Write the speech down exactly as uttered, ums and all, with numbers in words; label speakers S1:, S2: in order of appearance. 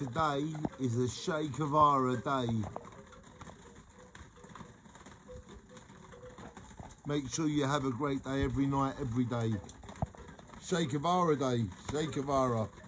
S1: today is a Che Guevara day. Make sure you have a great day every night, every day. Che Guevara day, Che Guevara.